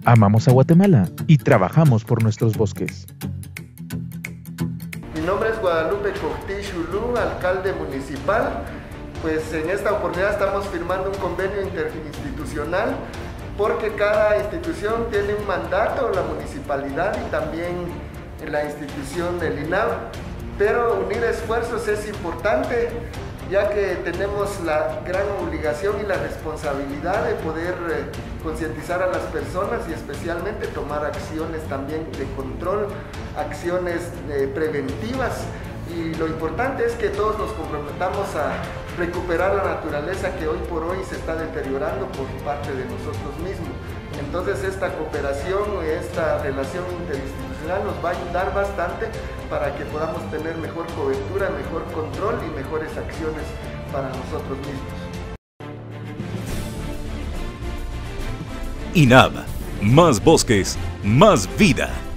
Amamos a Guatemala y trabajamos por nuestros bosques. Mi nombre es Guadalupe Coctí Chulú, alcalde municipal. Pues en esta oportunidad estamos firmando un convenio interinstitucional porque cada institución tiene un mandato, la municipalidad y también la institución del INAV. Pero unir esfuerzos es importante, ya que tenemos la gran obligación y la responsabilidad de poder concientizar a las personas y especialmente tomar acciones también de control, acciones preventivas. Y lo importante es que todos nos comprometamos a recuperar la naturaleza que hoy por hoy se está deteriorando por parte de nosotros mismos. Entonces esta cooperación, esta relación interinstitucional nos va a ayudar bastante para que podamos tener mejor cobertura, mejor control y mejores acciones para nosotros mismos. INAV, más bosques, más vida.